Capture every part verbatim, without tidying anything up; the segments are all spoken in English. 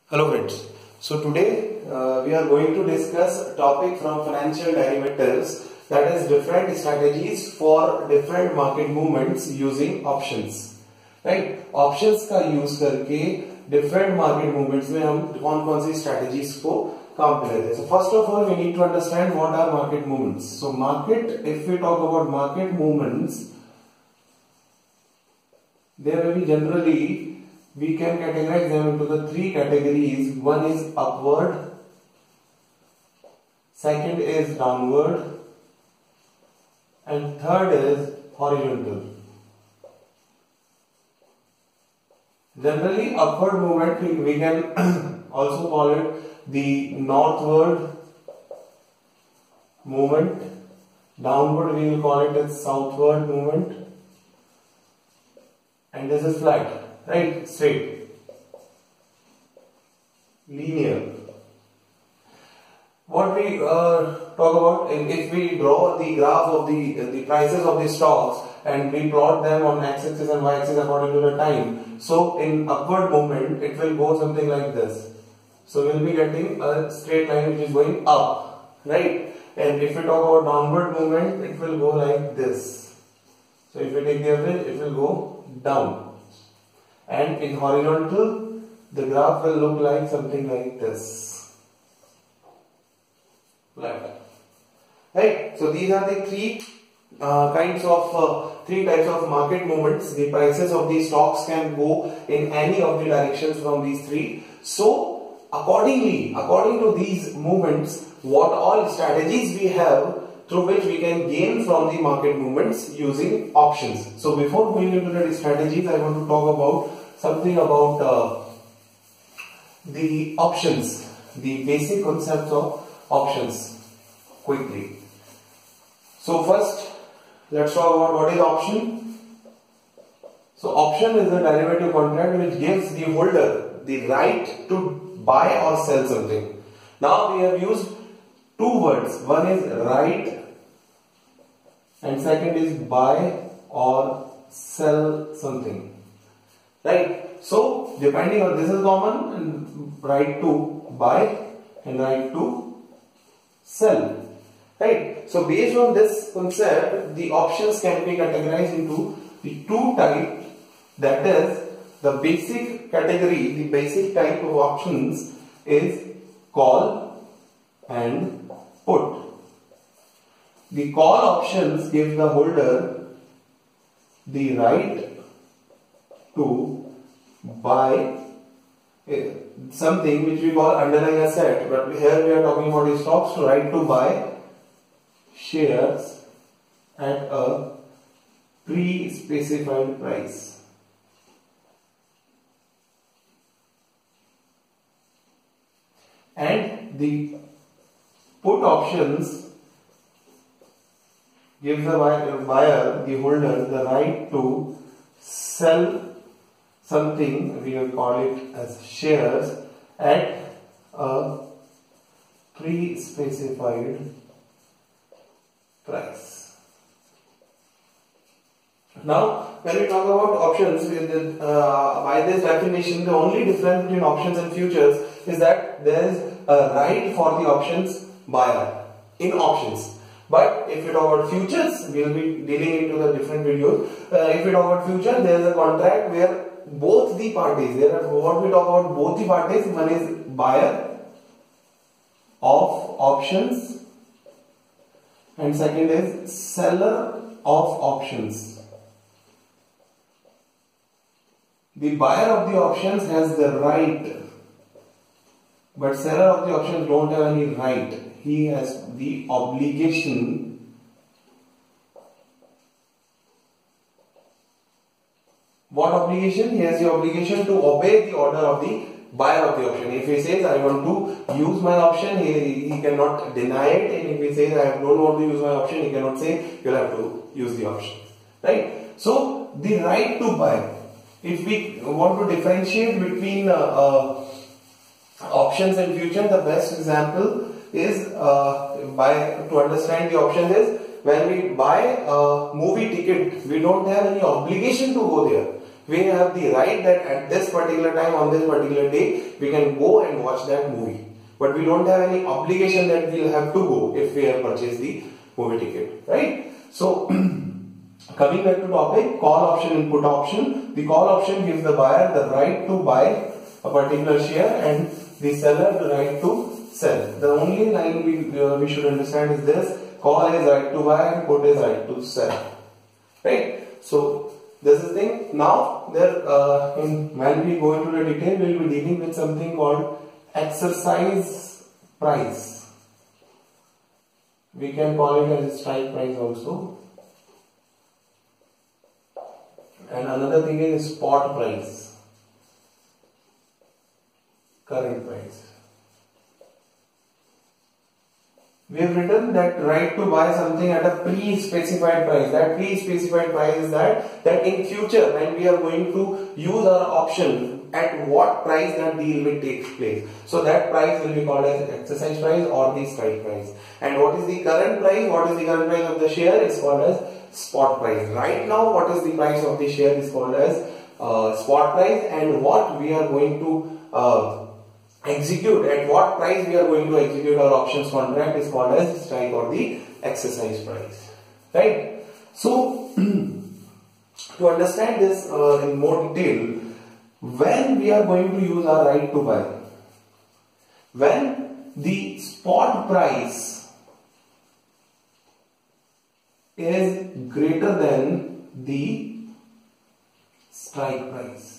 Hello friends. So today uh, we are going to discuss a topic from financial derivatives, that is different strategies for different market movements using options. Right? Options का use करके different market movements में हम कौन कौन सी strategies को काम पे लेते हैं. So first of all we need to understand what are market movements. So market, if we talk about market movements, there will be generally we can categorize them into the three categories. One is upward, second is downward, and third is horizontal. Generally, upward movement we can also call it the northward movement. Downward we will call it as southward movement, and this is flat. Right, straight, linear. What we uh, talk about, if we draw the graph of the the prices of the stocks and we plot them on x-axis and y-axis according to the time. So in upward movement, it will go something like this. So we'll be getting a straight line which is going up, right? And if we talk about downward movement, it will go like this. So if we take the average, it will go down. And in horizontal, the graph will look like something like this. Flat. Right? So these are the three uh, kinds of uh, three types of market movements. The prices of these stocks can go in any of the directions from these three. So accordingly, according to these movements, what all strategies we have through which we can gain from the market movements using options. So before going into the strategies, I want to talk about something about uh, the options, the basic concepts of options quickly. So first, let's talk about what is option. So option is a derivative contract which gives the holder the right to buy or sell something. Now we have used two words. One is right and second is buy or sell something. Right? So depending on this is common, and right to buy and right to sell. Right? So based on this concept, the options can be categorized into the two types, that is the basic category, the basic type of options is call and put. The call options give the holder the right to buy something which we call underlying asset, but here we are talking about the stocks. So right to buy shares at a pre-specified price. And the put options give the buyer, the holder, the right to sell something, we will call it as shares, at a pre-specified price. Now, when we talk about options, with uh, by this definition, the only difference between options and futures is that there is a right for the options buyer in options. But if we talk about futures, we will be dealing into the different videos. Uh, if we talk about future, there is a contract where both the parties, there are what we talk about both the parties, one is buyer of options and second is seller of options. The buyer of the options has the right, but seller of the options don't have any right. He has the obligation What obligation? He has the obligation to obey the order of the buyer of the option. If he says, I want to use my option, he, he cannot deny it. And if he says, I don't want to use my option, he cannot say, you'll have to use the option. Right? So, the right to buy. If we want to differentiate between uh, uh, options and futures, the best example is, uh, by to understand the options is, when we buy a movie ticket, we don't have any obligation to go there. We have the right that at this particular time, on this particular day, we can go and watch that movie. But we don't have any obligation that we'll have to go if we have purchased the movie ticket, right? So, coming back to topic, call option and put option. The call option gives the buyer the right to buy a particular share and the seller the right to sell. The only line we, uh, we should understand is this: call is right to buy and put is right to sell, right? So this is the thing. Now there, uh, in, when we go into the detail, we will be dealing with something called exercise price. We can call it as strike price also. And another thing is spot price, current price. We have written that right to buy something at a pre-specified price. That pre-specified price is that, that in future when we are going to use our option, at what price that deal will take place. So that price will be called as exercise price or the strike price. And what is the current price? What is the current price of the share? It's called as spot price. Right now, what is the price of the share is called as uh, spot price, and what we are going to uh, execute, at what price we are going to execute our options contract is called as strike or the exercise price, right? So to understand this uh, in more detail, when we are going to use our right to buy, when the spot price is greater than the strike price.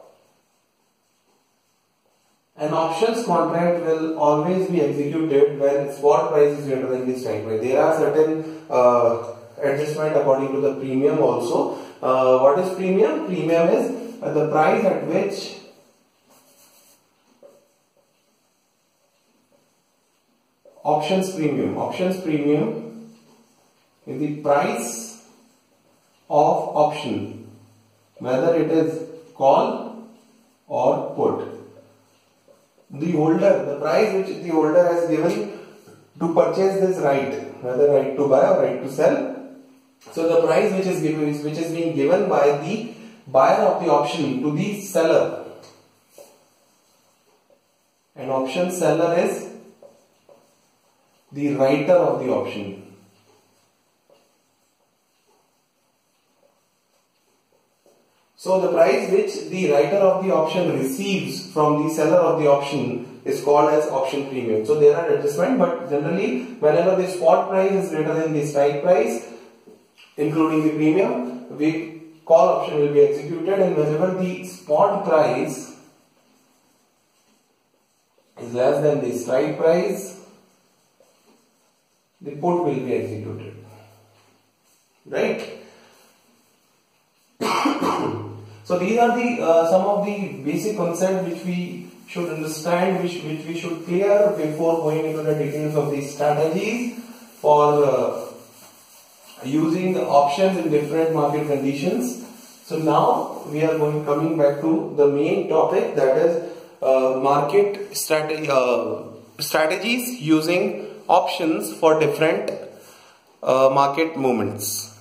An options contract will always be executed when spot price is greater than the strike price. There are certain uh, adjustment according to the premium also. Uh, what is premium? Premium is uh, the price at which options premium. Options premium is the price of option, whether it is call or put. The holder, the price which the holder has given to purchase this right, whether right to buy or right to sell. So the price which is given, which is being given by the buyer of the option to the seller. An option seller is the writer of the option. So the price which the writer of the option receives from the seller of the option is called as option premium. So there are adjustments, but generally whenever the spot price is greater than the strike price, including the premium, we call option will be executed, and whenever the spot price is less than the strike price, the put will be executed. Right? So these are the uh, some of the basic concepts which we should understand, which, which we should clear before going into the details of these strategies for uh, using the options in different market conditions. So now we are going coming back to the main topic, that is uh, market strategy, uh, strategies using options for different uh, market movements.